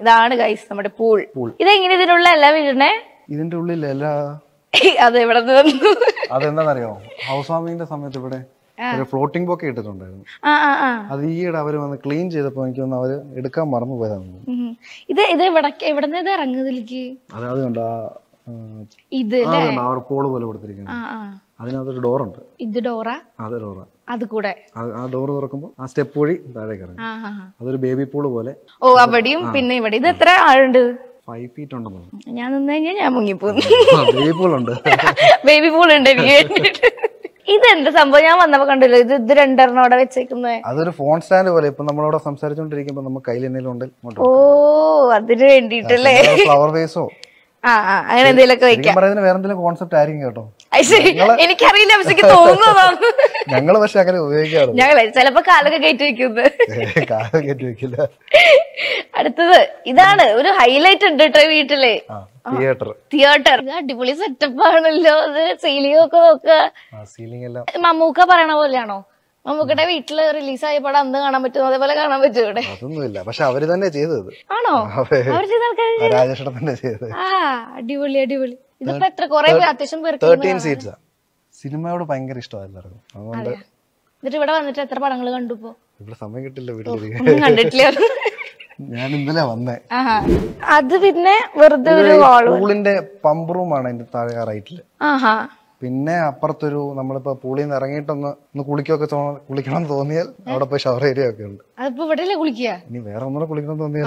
ഇതാണ് ഗൈസ് നമ്മുടെ പൂൾ. ഇതെങ്ങനെ ഇതിനുള്ള എല്ലാ വീടിനെ ഇതിന്റെ ഉള്ളിൽ എല്ലാ അത് എവിടെ നിന്ന് വന്നു? അതെന്താണെന്നറിയോ, ഹൗസ് വാമിങ്ങിന്റെ സമയത്ത് ഇവിടെ ഒരു ഫ്ലോട്ടിംഗ് ബോക്കെ ഇട്ടിട്ടുണ്ടായിരുന്നു. അത് ഈയിടെ അവര് വന്ന് ക്ലീൻ ചെയ്തപ്പോ എനിക്ക് തോന്നുന്നു അവര് എടുക്കാൻ മറന്നു പോയതാണ്. ഇത് എവിടെന്ന് ഇത് ഇറങ്ങുന്നതിലേക്ക് അത് കണ്ടോ, ഇത് പോള് പോലെ കൊടുത്തിരിക്കുന്നത്. അതിനകത്തൊരു ഡോറുണ്ട്. ഇത് ഡോറാ? അതെ, ഡോറാ. അത് കൂടെ ആ ഡോർ തുറക്കുമ്പോ ആ സ്റ്റെപ്പ് വഴി താഴേക്ക് ഇറങ്ങും. അതൊരു ബേബി പൂള് പോലെ. ഓ, അവിടെയും പിന്നെ ഇവിടെ. ഇത് എത്ര ആളുണ്ട്? 5 feet ഉണ്ടെന്ന്. ഞാൻ നിന്ന് കഴിഞ്ഞാൽ ഞാൻ മുങ്ങിപ്പോന്നു. ബേബി പൂളുണ്ട്. ബേബി പൂൾ ഉണ്ട് എനിക്ക്. ഇതെന്താ സംഭവം? ഞാൻ വന്നപ്പോ കണ്ടല്ലോ ഇത് രണ്ടെണ്ണം അവിടെ വെച്ചേക്കുന്നത്. അതൊരു ഫോൺ സ്റ്റാൻഡ് പോലെ. ഇപ്പൊ നമ്മളവിടെ സംസാരിച്ചോണ്ടിരിക്കുമ്പോ നമുക്ക് കയ്യിൽ എന്തെങ്കിലും ഉണ്ട്. ഓ, അതിന് വേണ്ടിട്ടല്ലേ. ഫ്ലവർ വേസോ അങ്ങനെ എന്തെങ്കിലുമൊക്കെ വെക്കാം. വേറെ എന്തെങ്കിലും കോൺസെപ്റ്റ് ആയിരിക്കും കേട്ടോ. എനിക്കറിയില്ല, പക്ഷെ എനിക്ക് തോന്നുന്നതാണ്. ഞങ്ങള് പക്ഷെ അങ്ങനെ ഉപയോഗിക്കാറ്. ഞങ്ങളെ ചിലപ്പോ കാലൊക്കെ കയറ്റി വെക്കുന്നത്. കാലം കയറ്റി വെക്കില്ല. അടുത്തത് ഇതാണ് ഒരു ഹൈലൈറ്റ് ഉണ്ട് കേട്ടോ വീട്ടില്. തിയേറ്റർ. അടിപൊളി സെറ്റപ്പ് ആണല്ലോ. അത് സീലിംഗ് ഒക്കെ നോക്കുക. മമ്മൂക്ക പറയണ പോലെയാണോ? മമ്മൂക്കയുടെ വീട്ടില് റിലീസായ പടം അന്ന് കാണാൻ പറ്റും, അതേപോലെ കാണാൻ പറ്റും ഇവിടെ? അതൊന്നുമില്ല, പക്ഷെ അവര് തന്നെ ചെയ്തത്. ആണോ? അവർ ചെയ്ത ആൾക്കാർ രാജേഷ് തന്നെ ചെയ്തത്. അടിപൊളി അടിപൊളി. ഇതിപ്പോ എത്ര കുറെ അത്യാവശ്യം പേർക്ക് 13 seats. സിനിമയോട് ഭയങ്കര ഇഷ്ടമാണ് എല്ലാവർക്കും. അതുകൊണ്ട് എന്നിട്ട് ഇവിടെ വന്നിട്ട് എത്ര പടങ്ങൾ കണ്ടു? ഇപ്പൊ ഇവിടെ സമയം കിട്ടില്ല, വീട്ടിൽ കണ്ടിട്ടില്ല. ഞാൻ ഇന്നലെ വന്നേ. അത് പിന്നെ വെറുതെ ഒരു പൂളിന്റെ പമ്പ് റൂമാണ് അതിന്റെ താഴെ റൈറ്റില്. പിന്നെ അപ്പുറത്തൊരു നമ്മളിപ്പോ പൂളിൽ നിന്ന് ഇറങ്ങിയിട്ടൊന്ന് കുളിക്കണം എന്ന് തോന്നിയാൽ അവിടെ പോയി ഷവർ ഏരിയ ഒക്കെ ഉണ്ട്. ഇനി വേറെ ഒന്നുകൂടെ കുളിക്കണം തോന്നിയാൽ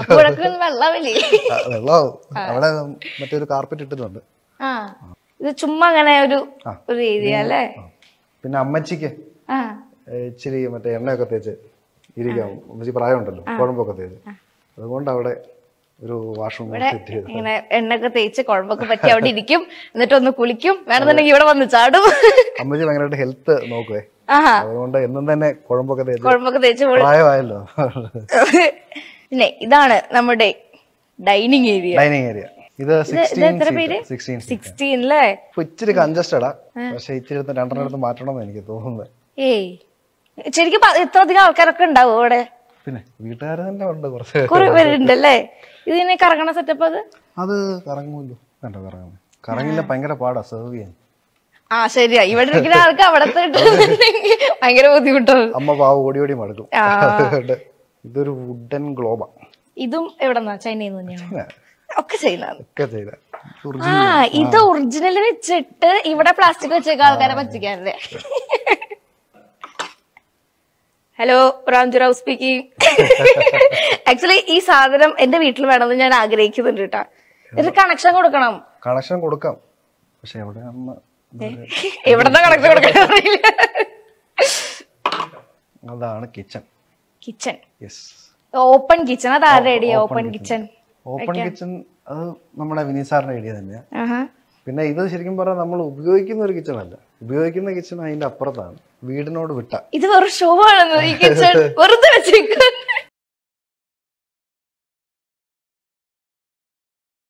വെള്ളമാവും. അവിടെ മറ്റൊരു കാർപ്പറ്റ് ഇട്ടിട്ടുണ്ട്. ഇത് ചുമ്മാ അങ്ങനെ ഒരു ഏരിയ അല്ലേ. പിന്നെ അമ്മച്ചിക്ക് ഇച്ചിരി മറ്റേ എണ്ണയൊക്കെ തേച്ച് ഇരിക്കാം. അമ്മച്ചി പ്രായമുണ്ടല്ലോ, കുഴമ്പൊക്കെ തേച്ച്. അതുകൊണ്ട് അവിടെ ഒരു വാഷ്റൂം ഇങ്ങനെ എണ്ണൊക്കെ തേച്ച് കുഴമ്പൊക്കെ പറ്റി അവിടെ ഇരിക്കും. എന്നിട്ട് ഒന്ന് കുളിക്കും. വേണമെന്നുണ്ടെങ്കിൽ ഇവിടെ വന്ന് ചാടും. അമ്മച്ചി ഭയങ്കരമായിട്ട് ഹെൽത്ത് നോക്കുവേ. അതുകൊണ്ട് എന്നും തന്നെ കുഴമ്പൊക്കെ തേച്ച് പ്രായമായല്ലോ. പിന്നെ ഇതാണ് നമ്മുടെ ഡൈനിങ് ഏരിയ. ഇത് 16 അല്ലേ? ഇച്ചിരി കൺജസ്റ്റഡാ, പക്ഷെ ഇച്ചിരി 2 എടുത്ത് മാറ്റണമെന്ന് എനിക്ക് തോന്നുന്നത്. ശരിക്കും ഇത്രയധികം ആൾക്കാരൊക്കെ ഉണ്ടാവും ഇവിടെ? പിന്നെ വീട്ടുകാർ തന്നെ ഉണ്ട്, കുറെ പേരുണ്ടല്ലേ. ഇതിനെ കറങ്ങണ സെറ്റപ്പ് അത് കറങ്ങുമല്ലോ. കണ്ടോ കറങ്ങുന്നത്? കറങ്ങില്ല, ഭയങ്കര പാടാ സെർവ് ചെയ്യാൻ. ശരിയാ. ഇവിടെ ഇരിക്കുന്ന ആൾക്ക് അവിടത്തെ ഭയങ്കര ബുദ്ധിമുട്ടാണ്. അമ്മ പാവ ഓടി ഓടി മടുക്കും. ഇതൊരു വുഡൻ ഗ്ലോബാ. ഇതും എവിടെന്നാ? ചൈനയിൽ നിന്ന് തന്നെയാണ് ഒക്കെ ചെയ്യുന്നത്. ഇത് ഒറിജിനൽ വെച്ചിട്ട് ഇവിടെ പ്ലാസ്റ്റിക് വെച്ചേക്ക ആൾക്കാരെ പറ്റിക്കാനല്ലേ. Hello, Ramjurao speaking. ആക്ച്വലി ഈ സാധനം എന്റെ വീട്ടിൽ വേണമെന്ന് ഞാൻ ആഗ്രഹിക്കുന്നുണ്ട് കേട്ടാ. ഇത് കണക്ഷൻ കൊടുക്കണം. കണക്ഷൻ കൊടുക്കാം, പക്ഷെ എവിടെന്നാ കണക്ഷൻ കൊടുക്കാൻ അറിയില്ല. അതാണ് കിച്ചൺ. Open kitchen. അത് ആരുടെ ഐഡിയ? ഓപ്പൺ കിച്ചൺ അത് നമ്മുടെ വിനീസാറിന്റെ ഐഡിയ തന്നെയാ. പിന്നെ ഇത് ശരിക്കും പറഞ്ഞാൽ നമ്മൾ ഉപയോഗിക്കുന്ന ഒരു കിച്ചൺ അല്ല. ഉപയോഗിക്കുന്ന കിച്ചൺ അതിന്റെ അപ്പുറത്താണ്, വീടിനോട് വിട്ട. ഇത് വെറും ഷോ ആണെന്ന് ഈ കിച്ചൺ വെറുതെ വെച്ചേക്ക്.